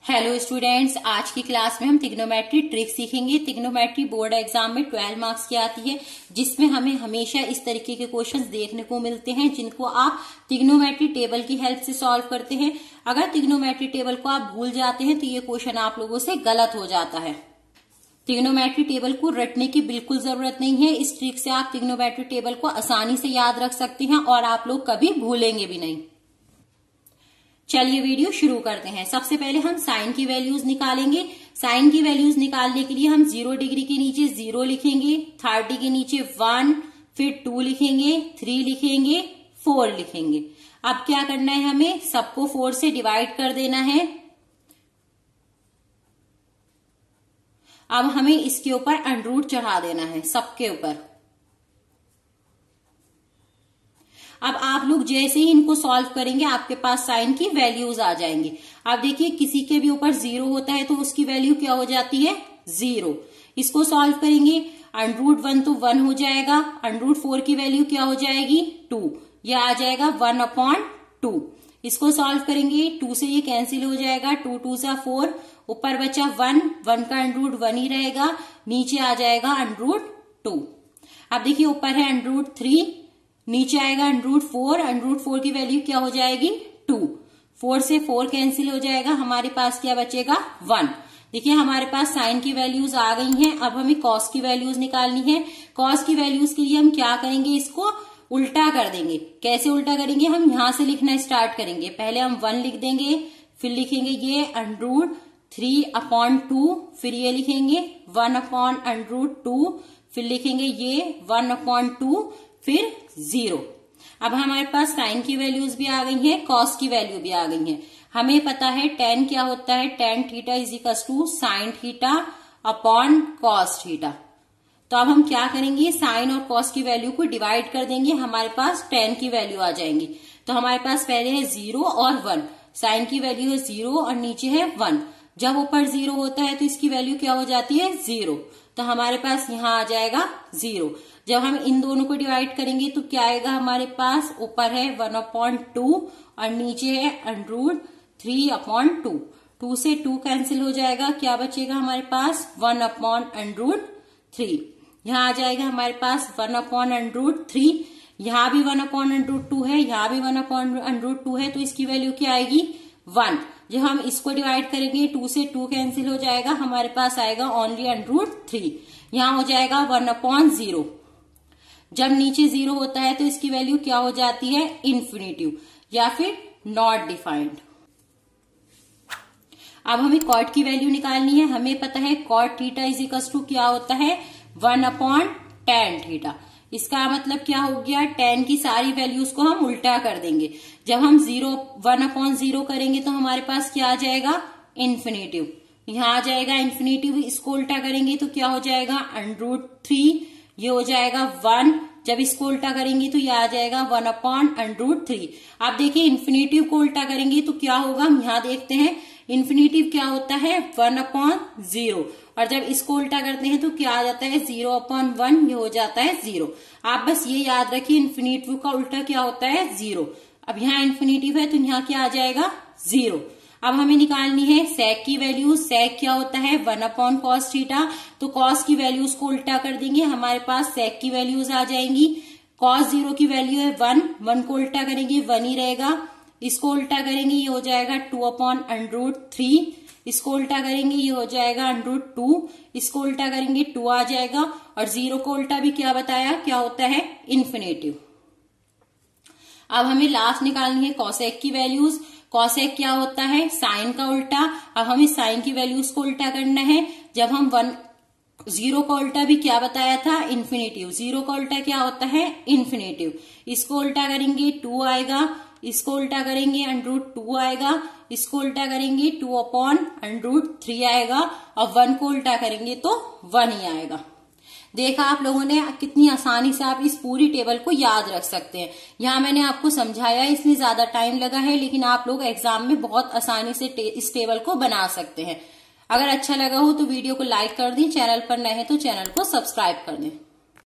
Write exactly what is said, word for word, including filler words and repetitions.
Hello students, आज की class में हम ट्रिग्नोमेट्री ट्रिक सीखेंगे। ट्रिग्नोमेट्री बोर्ड एग्जाम में ट्वेल्व मार्क्स की आती है, जिसमें हमें हमेशा इस तरीके के क्वेश्चंस देखने को मिलते हैं जिनको आप ट्रिग्नोमेट्री टेबल की हेल्प से सॉल्व करते हैं। अगर ट्रिग्नोमेट्री टेबल को आप भूल जाते हैं तो ये क्वेश्चन आप लोगों से गलत हो जाता है। ट्रिग्नोमेट्री टेबल को रटने की बिल्कुल जरूरत नहीं है। इस ट्रिक से आप ट्रिग्नोमेट्री टेबल को आसानी से याद रख सकते हैं और आप लोग कभी भूलेंगे भी नहीं। चलिए वीडियो शुरू करते हैं। सबसे पहले हम साइन की वैल्यूज निकालेंगे। साइन की वैल्यूज निकालने के लिए हम जीरो डिग्री के नीचे जीरो लिखेंगे, थर्टी के नीचे वन, फिर टू लिखेंगे, थ्री लिखेंगे, फोर लिखेंगे। अब क्या करना है, हमें सबको फोर से डिवाइड कर देना है। अब हमें इसके ऊपर अंडर रूट चढ़ा देना है सबके ऊपर। अब आप लोग जैसे ही इनको सॉल्व करेंगे आपके पास साइन की वैल्यूज आ जाएंगी। अब देखिए, किसी के भी ऊपर जीरो होता है तो उसकी वैल्यू क्या हो जाती है, जीरो। इसको सॉल्व करेंगे, अंडर रूट वन तो वन हो जाएगा, अंडर रूट फोर की वैल्यू क्या हो जाएगी, टू। यह आ जाएगा वन अपॉन टू। इसको सॉल्व करेंगे, टू से ये कैंसिल हो जाएगा, टू टू सा फोर, ऊपर बचा वन, वन का अंडर रूट वन ही रहेगा, नीचे आ जाएगा अंडर रूट टू। अब देखिए, ऊपर है अंडर रूट थ्री, नीचे आएगा under root four, under root four की वैल्यू क्या हो जाएगी, टू। फोर से फोर कैंसिल हो जाएगा, हमारे पास क्या बचेगा, वन। देखिए, हमारे पास साइन की वैल्यूज आ गई हैं। अब हमें कॉस की वैल्यूज निकालनी है। कॉस की वैल्यूज के लिए हम क्या करेंगे, इसको उल्टा कर देंगे। कैसे उल्टा करेंगे, हम यहां से लिखना स्टार्ट करेंगे। पहले हम वन लिख देंगे, फिर लिखेंगे ये under root three upon two, फिर ये लिखेंगे one upon under root two, फिर लिखेंगे ये वन अपॉन टू, फिर जीरो। अब हमारे पास साइन की वैल्यूज भी आ गई हैं, कॉस की वैल्यू भी आ गई है। हमें पता है टेन क्या होता है, tan theta is equal to sine theta upon cos theta. तो अब हम क्या करेंगे, साइन और कॉस की वैल्यू को डिवाइड कर देंगे, हमारे पास टेन की वैल्यू आ जाएंगी। तो हमारे पास पहले है जीरो और वन। साइन की वैल्यू है जीरो और नीचे है वन। जब ऊपर जीरो होता है तो इसकी वैल्यू क्या हो जाती है, जीरो। तो हमारे पास यहाँ आ जाएगा जीरो। जब हम इन दोनों को डिवाइड करेंगे तो क्या आएगा, हमारे पास ऊपर है वन अपॉन टू और नीचे है under root three upon two. Two से टू कैंसिल हो जाएगा, क्या बचेगा हमारे पास, one upon under root three. यहाँ आ जाएगा हमारे पास one upon under root three. यहाँ भी one upon under root two है, यहाँ भी one upon under root two है, तो इसकी वैल्यू क्या आएगी, वन। जब हम इसको डिवाइड करेंगे, टू से टू कैंसिल हो जाएगा, हमारे पास आएगा ओनली अंडर रूट थ्री। यहाँ हो जाएगा वन अपॉन जीरो। जब नीचे जीरो होता है तो इसकी वैल्यू क्या हो जाती है, इन्फिनिटिव या फिर नॉट डिफाइंड। अब हमें कॉट की वैल्यू निकालनी है। हमें पता है cot theta is equal to क्या होता है, वन अपॉन टेन थीटा। इसका मतलब क्या हो गया, टेन की सारी वैल्यूज को हम उल्टा कर देंगे। जब हम जीरो वन अपॉन जीरो करेंगे तो हमारे पास क्या आ जाएगा, इन्फिनिटिव। यहाँ आ जाएगा इन्फिनिटिव। इसको उल्टा करेंगे तो क्या हो जाएगा, अंडर रूट थ्री, ये हो जाएगा वन। जब इसको उल्टा करेंगे तो ये आ जाएगा one upon under root three. आप देखिए, इन्फिनिटिव को उल्टा करेंगे तो क्या होगा, हम यहाँ देखते हैं इन्फिनिटिव क्या होता है, वन अपॉन जीरो। और जब इसको उल्टा करते हैं तो क्या आ जाता है, जीरो अपॉन वन, ये हो जाता है जीरो। आप बस ये याद रखिए, इन्फिनिटिव का उल्टा क्या होता है, जीरो। अब यहाँ इन्फिनिटिव है तो यहाँ क्या आ जाएगा, जीरो। अब हमें निकालनी है सेक की वैल्यू। सेक क्या होता है, वन अपॉन कॉस थीटा। तो कॉस की वैल्यूज को उल्टा कर देंगे, हमारे पास सेक की वैल्यूज आ जाएंगी। कॉस जीरो की वैल्यू है वन, वन को उल्टा करेंगे वन ही रहेगा। इसको उल्टा करेंगे, ये हो जाएगा two upon under root three. इसको उल्टा करेंगे, ये हो जाएगा अंडर रूट टू। इसको उल्टा करेंगे, टू आ जाएगा। और जीरो को उल्टा भी क्या बताया, क्या होता है, इन्फिनिटिव। अब हमें लास्ट निकालनी है कॉसेक की वैल्यूज। कॉसेक क्या होता है, साइन का उल्टा। अब हमें साइन की वैल्यूज को उल्टा करना है। जब हम वन जीरो का उल्टा भी क्या बताया था, इन्फिनिटिव। जीरो का उल्टा क्या होता है, इन्फिनिटिव। इसको उल्टा करेंगे, टू आएगा। इसको उल्टा करेंगे, अंडर रूट टू आएगा। इसको उल्टा करेंगे, two upon under root three आएगा। और वन को उल्टा करेंगे तो वन ही आएगा। देखा आप लोगों ने, कितनी आसानी से आप इस पूरी टेबल को याद रख सकते हैं। यहाँ मैंने आपको समझाया इसलिए ज्यादा टाइम लगा है, लेकिन आप लोग एग्जाम में बहुत आसानी से टे, इस टेबल को बना सकते हैं। अगर अच्छा लगा हो तो वीडियो को लाइक कर दें, चैनल पर नए हैं तो चैनल को सब्सक्राइब कर दें।